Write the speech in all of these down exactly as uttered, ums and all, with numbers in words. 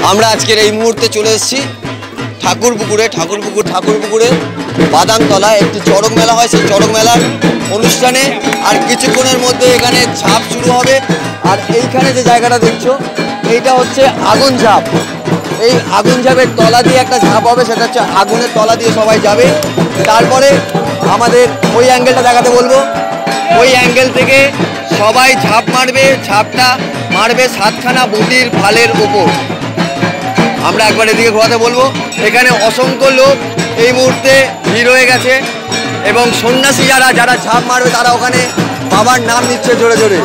আমরা আজকের এই মুহূর্তে চলে এসেছি ঠাকুরপুকুরে ঠাকুরপুকুর ঠাকুরপুকুরে বাদামতলায় একটি চড়ক মেলা হয়। সেই চড়ক মেলার অনুষ্ঠানে আর কিছুক্ষণের মধ্যে এখানে ঝাঁপ শুরু হবে। আর এইখানে যে জায়গাটা দেখছো এইটা হচ্ছে আগুন ঝাঁপ। এই আগুন ঝাঁপের তলা দিয়ে একটা ঝাঁপ হবে, সেটা হচ্ছে আগুনের তলা দিয়ে সবাই যাবে। তারপরে আমাদের ওই অ্যাঙ্গেলটা দেখাতে বলবো, ওই অ্যাঙ্গেল থেকে সবাই ঝাঁপ মারবে। ঝাঁপটা মারবে সাতখানা বটির ফালের ওপর। আমরা একবার এদিকে ঘোরাতে বলবো। এখানে অসংখ্য লোক এই মুহূর্তে ভিড় হয়ে গেছে এবং সন্ন্যাসী যারা যারা ঝাঁপ মারবে তারা ওখানে বাবার নাম নিচ্ছে জোরে জোরে।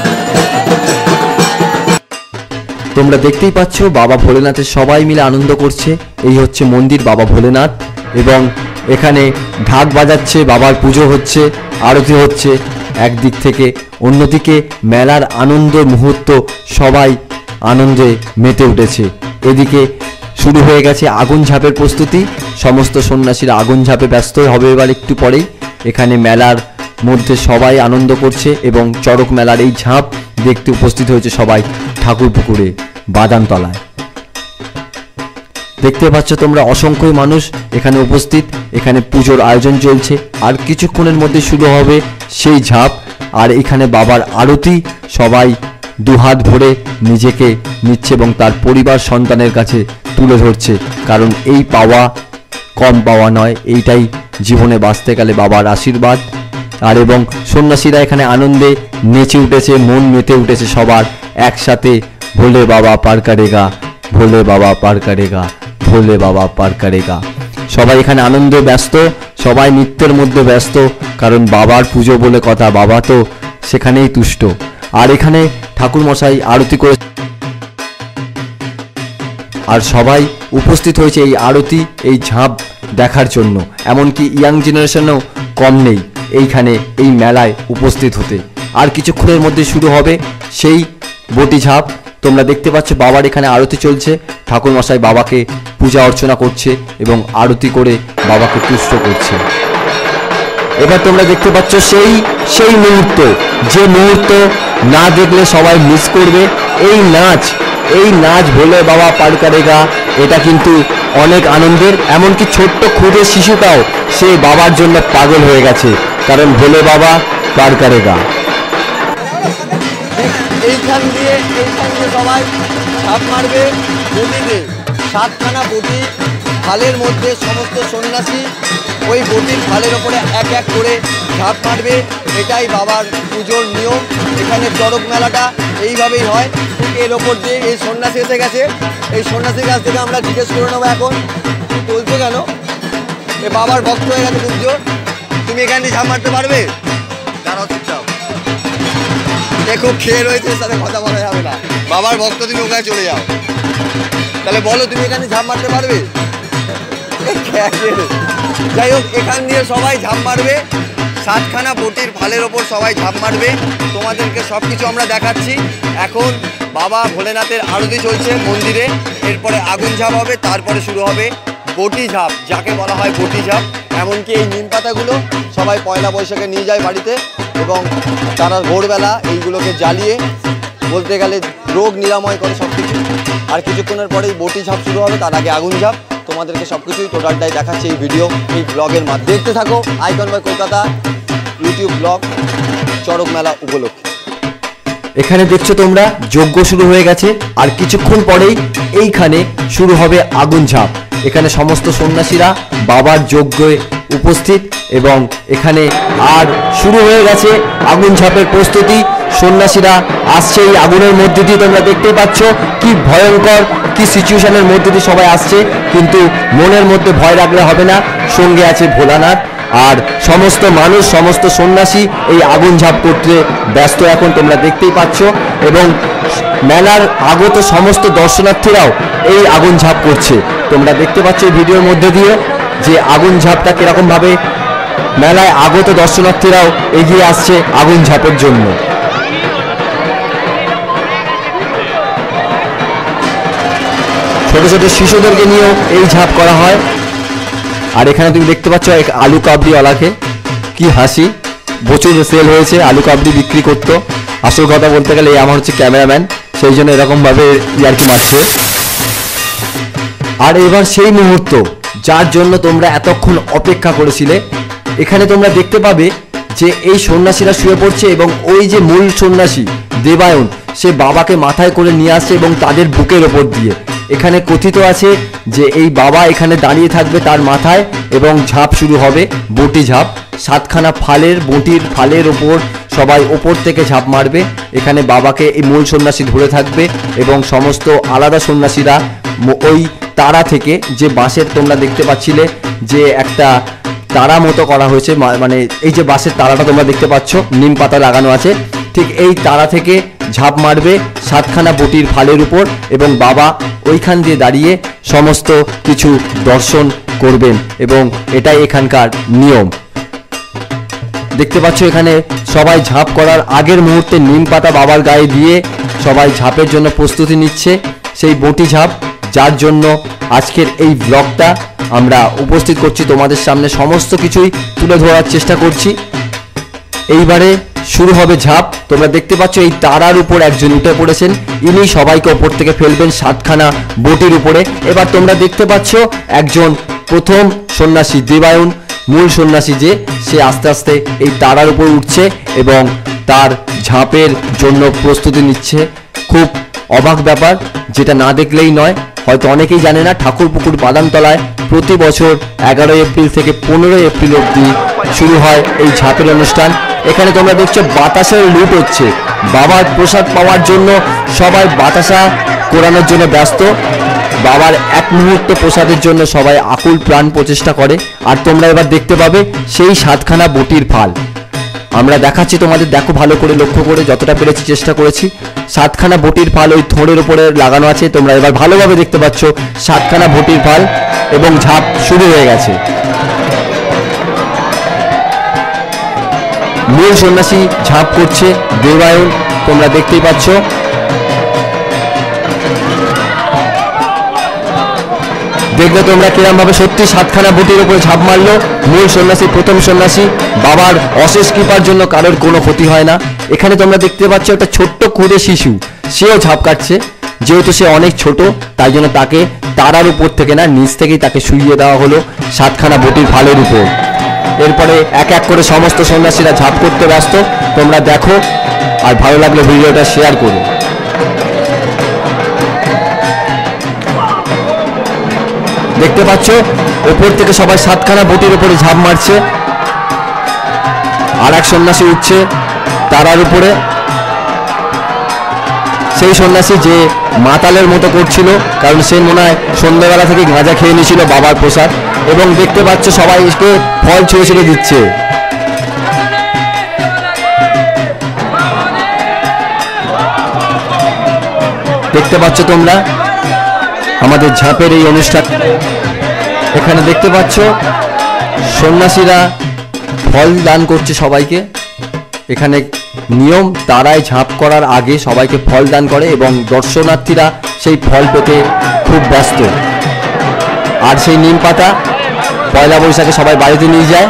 তোমরা দেখতেই পাচ্ছ বাবা ভোলেনাথের সবাই মিলে আনন্দ করছে। এই হচ্ছে মন্দির বাবা ভোলেনাথ এবং এখানে ঢাক বাজাচ্ছে, বাবার পুজো হচ্ছে, আরতি হচ্ছে একদিক থেকে, অন্যদিকে মেলার আনন্দ মুহূর্ত, সবাই আনন্দে মেতে উঠেছে। এদিকে শুরু হয়ে গেছে আগুন ঝাঁপের প্রস্তুতি। সমস্ত সন্ন্যাসীরা আগুন ঝাঁপে ব্যস্ত হবে এবার একটু পরেই। এখানে মেলার মধ্যে সবাই আনন্দ করছে এবং চড়ক মেলার এই ঝাঁপ দেখতে উপস্থিত হয়েছে সবাই ঠাকুরপুকুরে বাদামতলায়। দেখতে পাচ্ছ তোমরা অসংখ্য মানুষ এখানে উপস্থিত। এখানে পুজোর আয়োজন চলছে আর কিছুক্ষণের মধ্যে শুরু হবে সেই ঝাঁপ। আর এখানে বাবার আরতি সবাই দুহাত ভরে নিজেকে নিচ্ছে এবং তার পরিবার সন্তানের কাছে তুলে ধরছে, কারণ এই পাওয়া কম পাওয়া নয়, এইটাই জীবনে বাঁচতে গেলে বাবার আশীর্বাদ। আর এবং সন্ন্যাসীরা এখানে আনন্দে নেচে উঠেছে, মন মেতে উঠেছে সবার একসাথে। ভোলে বাবা পার করেগা, ভোলে বাবা পার করেগা, ভোলে বাবা পার করেগা। সবাই এখানে আনন্দে ব্যস্ত, সবাই নৃত্যের মধ্যে ব্যস্ত, কারণ বাবার পুজো বলে কথা, বাবা তো সেখানেই তুষ্ট। আর এখানে ঠাকুর মশাই আরতি করে আর সবাই উপস্থিত হয়েছে এই আরতি, এই ঝাঁপ দেখার জন্য। এমনকি ইয়াং জেনারেশনও কম নেই এইখানে এই মেলায় উপস্থিত হতে। আর কিছুক্ষণের মধ্যে শুরু হবে সেই বটি ঝাঁপ। তোমরা দেখতে পাচ্ছ বাবার এখানে আরতি চলছে, ঠাকুর মশাই বাবাকে পূজা অর্চনা করছে এবং আরতি করে বাবাকে তুষ্ট করছে। এবার তোমরা দেখতে পাচ্ছ সেই সেই মুহূর্ত, যে মুহূর্ত না দেখলে সবাই মিস করবে। এই নাচ, এই নাচ ভোলে বাবা পার করেগা, এটা কিন্তু অনেক আনন্দের। এমনকি ছোট্ট ক্ষুদে শিশুটাও সে বাবার জন্য পাগল হয়ে গেছে, কারণ ভোলে বাবা পার করেগা। এইখান দিয়ে এইখান দিয়ে সবাই ঝাঁপ মারবে বটিতে। সাতখানা বটি ফালের মধ্যে সমস্ত সন্ন্যাসী ওই বটির ফালের ওপরে এক এক করে ঝাঁপ মারবে। এটাই বাবার পুজোর নিয়ম। এখানে চড়ক মেলাটা এইভাবেই হয়। ঠিক এর ওপর দিয়ে এই সন্ন্যাসী এসে গেছে। এই সন্ন্যাসীর কাছ থেকে আমরা জিজ্ঞেস করে নেবো, এখন চলছে কেন? এ বাবার ভক্ত হয়ে গেছে খুব জোর। তুমি এখান দিয়ে ঝাঁপ মারতে পারবে? দাঁড়াও চুপচাপ, দেখো খেয়ে রয়েছে, সাথে কথা বলা যাবে না। বাবার ভক্ত, তুমি ওখানে চলে যাও। তাহলে বলো তুমি এখানে ঝাঁপ মারতে পারবে? যাই হোক, এখান দিয়ে সবাই ঝাঁপ মারবে। সাতখানা বটির ফালের ওপর সবাই ঝাঁপ মারবে। তোমাদেরকে সব কিছু আমরা দেখাচ্ছি। এখন বাবা ভোলেনাথের আরতি চলছে মন্দিরে, এরপরে আগুন ঝাঁপ হবে, তারপরে শুরু হবে বটি ঝাঁপ, যাকে বলা হয় বটি ঝাঁপ। এমনকি এই নিম পাতাগুলো সবাই পয়লা বৈশাখে নিয়ে যায় বাড়িতে এবং তারা ভোরবেলা এইগুলোকে জ্বালিয়ে বলতে গেলে রোগ নিরাময় করে সব কিছু। আর কিছুক্ষণের পরেই বটি ঝাঁপ শুরু হবে, তার আগে আগুন ঝাঁপ। তোমাদেরকে সব কিছুই টোটালটাই দেখাচ্ছে এই ভিডিও, এই ব্লগের মাধ্যমে। দেখতে থাকো icon by Kolkata YouTube blog Charak মেলা উপলক্ষে। এখানে দেখছো তোমরা যজ্ঞ শুরু হয়ে গেছে আর কিছুক্ষণ পরেই এইখানে শুরু হবে আগুন ঝাঁপ। এখানে সমস্ত সন্ন্যাসীরা বাবার যজ্ঞে উপস্থিত এবং এখানে আর শুরু হয়ে গেছে আগুন ঝাঁপের প্রস্তুতি। সন্ন্যাসীরা আসছে এই আগুনের মধ্যে দিয়ে। তোমরা দেখতেই পাচ্ছ কি ভয়ঙ্কর কি সিচুয়েশনের মধ্যে দিয়ে সবাই আসছে, কিন্তু মনের মধ্যে ভয় রাখলে হবে না, সঙ্গে আছে ভোলানাথ। আর সমস্ত মানুষ, সমস্ত সন্ন্যাসী এই আগুন ঝাঁপ করতে ব্যস্ত এখন, তোমরা দেখতেই পাচ্ছ। এবং মেলার আগত সমস্ত দর্শনার্থীরাও এই আগুন ঝাঁপ করছে। তোমরা দেখতে পাচ্ছ এই ভিডিওর মধ্যে দিয়ে যে আগুন ঝাঁপটা কিরকম ভাবে মেলায় আগত দর্শনার্থীরাও এগিয়ে আসছে আগুন ঝাঁপের জন্য। ছোট ছোট শিশুদেরকে নিয়েও এই ঝাঁপ করা হয়। আর এখানে তুমি দেখতে পাচ্ছ এক আলু কাবড়িওয়ালাকে, কি হাসি, প্রচুর সেল হয়েছে, আলু কাবড়ি বিক্রি করতো। আসল কথা বলতে গেলে আমার হচ্ছে ক্যামেরাম্যান, সেই জন্য এরকমভাবে ইয়ার্কি মারছে। আর এবার সেই মুহূর্ত যার জন্য তোমরা এতক্ষণ অপেক্ষা করেছিলে। এখানে তোমরা দেখতে পাবে যে এই সন্ন্যাসীরা শুয়ে পড়ছে এবং ওই যে মূল সন্ন্যাসী দেবায়ন সে বাবাকে মাথায় করে নিয়ে আসছে এবং তাদের বুকের ওপর দিয়ে। এখানে কথিত আছে যে এই বাবা এখানে দাঁড়িয়ে থাকবে তার মাথায় এবং ঝাঁপ শুরু হবে, বটি ঝাঁপ। সাতখানা ফালের বটির ফালের ওপর সবাই ওপর থেকে ঝাঁপ মারবে। এখানে বাবাকে এই মূল সন্ন্যাসী ধরে থাকবে এবং সমস্ত আলাদা সন্ন্যাসীরা ওই তারা থেকে, যে বাঁশের তোমরা দেখতে পাচ্ছিলে যে একটা তারা মতো করা হয়েছে, মানে এই যে বাঁশের তারাটা তোমরা দেখতে পাচ্ছ নিম পাতা লাগানো আছে, ঠিক এই তারা থেকে ঝাঁপ মারবে সাতখানা বটির ফালের উপর এবং বাবা ওইখান দিয়ে দাঁড়িয়ে সমস্ত কিছু দর্শন করবেন এবং এটাই এখানকার নিয়ম। দেখতে পাচ্ছ এখানে সবাই ঝাঁপ করার আগের মুহূর্তে নিম পাতা বাবার গায়ে দিয়ে সবাই ঝাঁপের জন্য প্রস্তুতি নিচ্ছে, সেই বটি ঝাঁপ, যার জন্য আজকের এই ব্লগটা আমরা উপস্থিত করছি তোমাদের সামনে, সমস্ত কিছুই তুলে ধরার চেষ্টা করছি। এইবারে শুরু হবে ঝাঁপ। তোমরা দেখতে পাচ্ছ এই তারার উপর একজন উঠে পড়েছেন, ইনি সবাইকে ওপর থেকে ফেলবেন সাতখানা বটির উপরে। এবার তোমরা দেখতে পাচ্ছ একজন প্রথম সন্ন্যাসী দেবায়ন, মূল সন্ন্যাসী যে, সে আস্তে আস্তে এই তারার উপর উঠছে এবং তার ঝাঁপের জন্য প্রস্তুতি নিচ্ছে। খুব অবাক ব্যাপার, যেটা না দেখলেই নয়। হয়তো অনেকেই জানে না, ঠাকুরপুকুর বাদামতলায় প্রতি বছর এগারোই এপ্রিল থেকে পনেরোই এপ্রিল অবধি শুরু হয় এই ঝাঁপের অনুষ্ঠান। এখানে তোমরা দেখছো বাতাসের লুট হচ্ছে, বাবার প্রসাদ পাওয়ার জন্য সবাই বাতাসা কোরানোর জন্য ব্যস্ত। বাবার এক মুহূর্ত প্রসাদের জন্য সবাই আকুল প্রাণ প্রচেষ্টা করে। আর তোমরা এবার দেখতে পাবে সেই সাতখানা বটির ফাল আমরা দেখাচ্ছি তোমাদের, দেখো ভালো করে লক্ষ্য করে, যতটা পেরেছি চেষ্টা করেছি। সাতখানা বটির ফাল ওই থোড়ের উপরে লাগানো আছে, তোমরা এবার ভালোভাবে দেখতে পাচ্ছ সাতখানা বটির ফাল এবং ঝাঁপ শুরু হয়ে গেছে। মূল সন্ন্যাসী ঝাঁপ করছে দেবায়ন, তোমরা দেখতেই পাচ্ছ। দেখলে তোমরা কিরম ভাবে সত্যি সাতখানা বটির উপরে ঝাঁপ মারলো মূল সন্ন্যাসী, প্রথম সন্ন্যাসী। বাবার অশেষ কৃপার জন্য কারোর কোনো ক্ষতি হয় না। এখানে তোমরা দেখতে পাচ্ছ একটা ছোট্ট ক্ষুদে শিশু, সেও ঝাঁপ কাটছে। যেহেতু সে অনেক ছোট, তাই জন্য তাকে তারার উপর থেকে না, নিচ থেকেই তাকে শুইয়ে দেওয়া হলো সাতখানা বটির ফালের উপর। এরপরে এক এক করে সমস্ত সন্ন্যাসীরা ঝাঁপ করতে ব্যস্ত। তোমরা দেখো, আর ভালো লাগলে ভিডিওটা শেয়ার করো। দেখতে পাচ্ছ ওপর থেকে সবাই সাতখানা বটির উপরে ঝাঁপ মারছে। আর এক সন্ন্যাসী উঠছে তারার উপরে, সেই সন্ন্যাসী যে মাতালের মতো করছিল, কারণ সে মনে হয় সন্ধ্যাবেলা থেকে গাঁজা খেয়ে নিয়েছিল বাবার প্রসাদ। এবং দেখতে পাচ্ছ সবাই এসে ফল ছুঁড়ে ছুঁড়ে দিচ্ছে। দেখতে পাচ্ছ তোমরা আমাদের ঝাঁপের এই অনুষ্ঠান। এখানে দেখতে পাচ্ছ সন্ন্যাসীরা ফল দান করছে সবাইকে। এখানে নিয়ম, তারাই ঝাঁপ করার আগে সবাইকে ফল দান করে এবং দর্শনার্থীরা সেই ফল পেতে খুব ব্যস্ত। আর সেই নিম পাতা পয়লা বৈশাখে সবাই বাড়িতে নিয়ে যায়।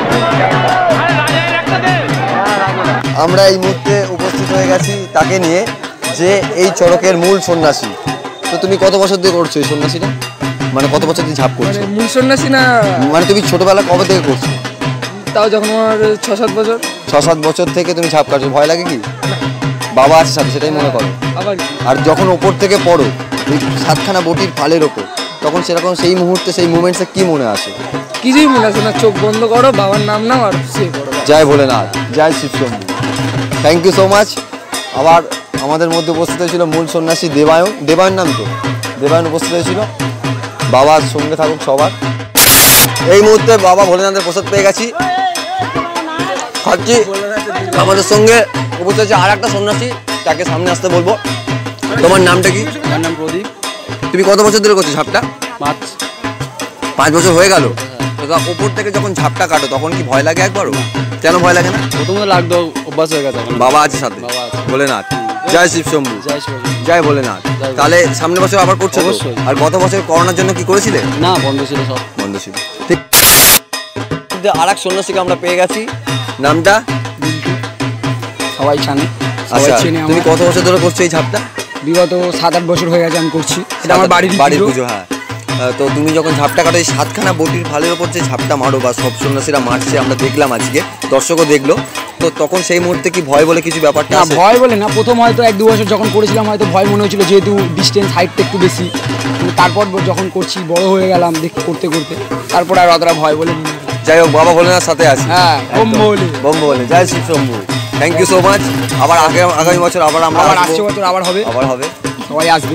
আমরা এই মুহূর্তে উপস্থিত হয়ে গেছি তাকে নিয়ে, যে এই চড়কের মূল সন্ন্যাসী। তো তুমি কত বছর দিয়ে করছো এই সন্ন্যাসীটা, মানে কত বছর দিয়ে ঝাঁপ করছো? মূল সন্ন্যাসী না, মানে তুমি ছোটবেলা কবে থেকে করছো? তাও যখন আমার ছ সাত বছর। ছ সাত বছর থেকে তুমি ঝাঁপ কাটছো, ভয় লাগে কি? বাবা আছে সাথে, সেটাই মনে করো। আবার আর যখন ওপর থেকে পড়ো ওই সাতখানা বটির ফালের ওপর, তখন সেরকম সেই মুহূর্তে সেই মুভমেন্টসে কি মনে আসে? কিছুই মনে আসে না, চোখ বন্ধ করো, বাবার নাম নাও আর শুয়ে পড়ো। জয় ভোলেনাথ, জয় Shivshambhu. Thank you so much. আবার আমাদের মধ্যে উপস্থিত হয়েছিল মূল সন্ন্যাসী দেবায়ন, দেবায়ন নাম তো, দেবায়ন উপস্থিত হয়েছিল। বাবার সঙ্গে থাকুক সবার। এই মুহূর্তে বাবা ভোলেনাথের প্রসাদ পেয়ে গেছি, খাচ্ছি। আমাদের সঙ্গে উপস্থিত হয়েছে আর একটা সন্ন্যাসী, তাকে সামনে আসতে বলবো। তোমার নামটা কি? আমার নাম প্রদীপ। তুমি কত বছর ধরে করছো ঝাপটা? পাঁচ পাঁচ বছর হয়ে গেল। উপর থেকে যখন ঝাপটা কাটো তখন কি ভয় লাগে একবারও? কেন ভয় লাগে না? প্রথমে লাগতো, অভ্যাস হয়ে গেছে। বাবা আছে সাথে, বাবা আছে। ভোলেনাথ, জয় শিবশম্ভু, জয় শিব। জয় ভোলেনাথ। জয়। তাহলে সামনে বছর আবার করছো তো? অবশ্যই। আর গত বছর করোনার জন্য কি করেছিলে? না, বন্ধ ছিল সব। বন্ধ ছিল। ঠিক। আর এক সন্ন্যাসীকে আমরা পেয়ে গেছি, নামটা? সবাই জানে, আচ্ছা, সবাই চেনে। তুমি আমার কত বছর ধরে করছো এই ঝাপটা? বিগত সাত আট বছর হয়ে গেছে আমি করছি। এটা আমার বাড়ির বাড়ির পুজো। পুজো। হ্যাঁ, তো তুমি যখন ঝাপটা কাটো এই সাতখানা বটির ফালের ওপর যে ঝাপটা মারো বা সব সন্ন্যাসীরা মারছে আমরা দেখলাম আজকে, দর্শকও দেখলো, তো তখন সেই মুহূর্তে কি ভয় বলে কিছু ব্যাপারটা না আছে? ভয় বলে না, প্রথম হয়তো এক দু বছর যখন করেছিলাম হয়তো ভয় মনে হয়েছিল, যেহেতু ডিস্টেন্স হাইটটা একটু বেশি। কিন্তু তারপর যখন করছি বড় হয়ে গেলাম দেখ করতে করতে, তারপর আর অতটা ভয় বলে মনে হয় না। যাই হোক, বাবা ভোলেনাথ সাথে আছে। হ্যাঁ, বোম ভোলে। বোম ভোলে, জয় Shri Shambhu. Thank you so much. আবার আগে- আগামী বছর আবার আমরা আবার আসবো। আসছে বছর আবার হবে, আবার হবে। সবাই আসবে।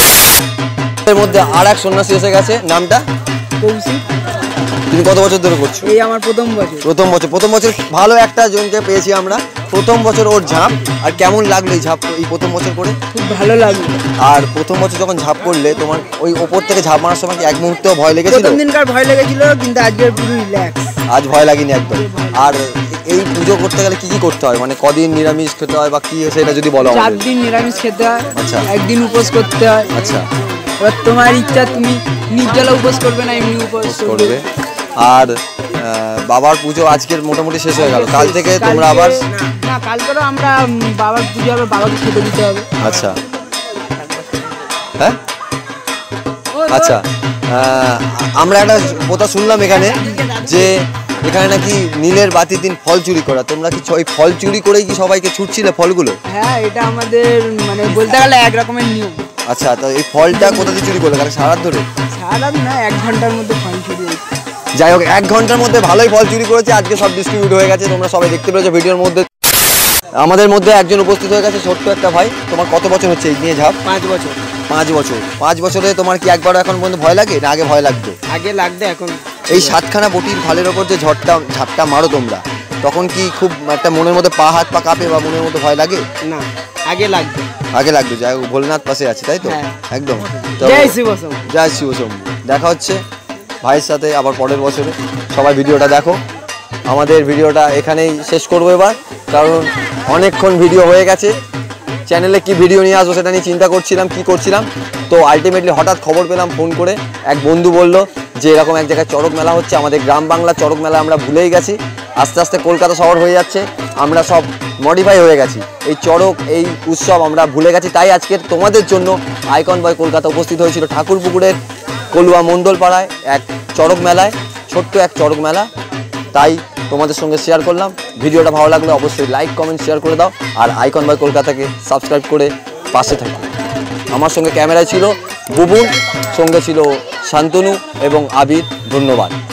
এর মধ্যে আর এক সন্ন্যাসী এসে গেছে, নামটা? কৌশিক, তুমি কত বছর ধরে করছো? এই আমার প্রথম বছর। প্রথম বছর। প্রথম বছর ভালো একটা জনকে পেয়েছি আমরা। প্রথম বছর ওর ঝাঁপ, আর কেমন লাগলো এই ঝাঁপ এই প্রথম বছর করে? খুব ভালো লাগলো। আর প্রথম বছর যখন ঝাঁপ করলে তোমার ওই ওপর থেকে ঝাঁপ মারার সময় কি এক মুহূর্তেও ভয় লেগেছিল? প্রথম দিনকার ভয় লেগেছিল, কিন্তু আজকের পুরো রিল্যাক্স। আজ ভয় লাগেনি একদম। আর এই পুজো করতে গেলে কি কি করতে হয়, মানে কদিন নিরামিষ খেতে হয় বা কি সেটা যদি বলো চার আমাদের। দিন নিরামিষ খেতে হয়, আচ্ছা। একদিন উপোস করতে হয়। আচ্ছা, এবার তোমার ইচ্ছা, তুমি নির্জলা উপোস করবে না এমনি উপোস পোস্ট করবে। করবে। আর আহ, বাবার পুজো আজকের মোটামুটি শেষ হয়ে গেল, কাল থেকে তোমরা আবার। কালকে- না, না কালকেরও আমরা উম, বাবার পুজো হবে, বাবাকে খেতে দিতে হবে। আচ্ছা, হ্যাঁ, আচ্ছা। আহ, আমরা একটা কথা শুনলাম এখানে যে এখানে নাকি নীলের বাতির দিন ফল চুরি করা, তোমরা কি ওই ফল চুরি করেই কি সবাইকে ছুটছিলে ফলগুলো? হ্যাঁ, এটা আমাদের মানে বলতে গেলে এক রকমের নিয়ম। আচ্ছা, তো এই ফলটা কোথা থেকে চুরি করলে, কারণ সারা রাত ধরে? সারা না, এক ঘন্টার মধ্যে ফল চুরি হয়েছে। যাই হোক, এক ঘন্টার মধ্যে ভালোই ফল চুরি করেছে, আজকে সব ডিস্ট্রিবিউট হয়ে গেছে, তোমরা সবাই দেখতে পেরেছো ভিডিওর মধ্যে। আমাদের মধ্যে একজন উপস্থিত হয়ে গেছে, ছোট্ট একটা ভাই। তোমার কত বছর হচ্ছে এই নিয়ে ঝাঁপ? পাঁচ বছর। পাঁচ বছর। পাঁচ বছরে তোমার কি একবারও এখন পর্যন্ত ভয় লাগে, না আগে ভয় লাগতো? আগে লাগবে, এখন এই সাতখানা বটির ফালের ওপর যে ঝড়টা ঝাপটা মারো তোমরা, তখন কি খুব একটা মনের মধ্যে পা হাত পা কাঁপে বা মনের মধ্যে ভয় লাগে? না, আগে লাগবে। আগে লাগতো। যাই হোক, ভোলেনাথ পাশে আছে, তাই তো? হ্যাঁ। একদম। তো জয় শিব শম্ভু। জয় শিব শম্ভু। দেখা হচ্ছে ভাইয়ের সাথে আবার পরের বছরে। সবাই ভিডিওটা দেখো। আমাদের ভিডিওটা এখানেই শেষ করবো এবার, কারণ অনেকক্ষণ ভিডিও হয়ে গেছে। চ্যানেলে কি ভিডিও নিয়ে আসবো সেটা নিয়ে চিন্তা করছিলাম, কি করছিলাম। তো আলটিমেটলি হঠাৎ খবর পেলাম ফোন করে, এক বন্ধু বলল যে এরকম এক জায়গায় চড়ক মেলা হচ্ছে। আমাদের গ্রাম বাংলা চড়ক মেলা আমরা ভুলেই গেছি, আস্তে আস্তে কলকাতা শহর হয়ে যাচ্ছে, আমরা সব মডিফাই হয়ে গেছি। এই চড়ক, এই উৎসব আমরা ভুলে গেছি। তাই আজকের তোমাদের জন্য আইকন বয় কলকাতা উপস্থিত হয়েছিল ঠাকুরপুকুরের কলুয়া মণ্ডলপাড়ায় এক চড়ক মেলায়, ছোট্ট এক চড়ক মেলা। তাই তোমাদের সঙ্গে শেয়ার করলাম। ভিডিওটা ভালো লাগলে অবশ্যই লাইক কমেন্ট শেয়ার করে দাও, আর আইকন বাই কলকাতাকে সাবস্ক্রাইব করে পাশে থাকো। আমার সঙ্গে ক্যামেরায় ছিল বুবুন, সঙ্গে ছিল শান্তনু এবং আবির। ধন্যবাদ।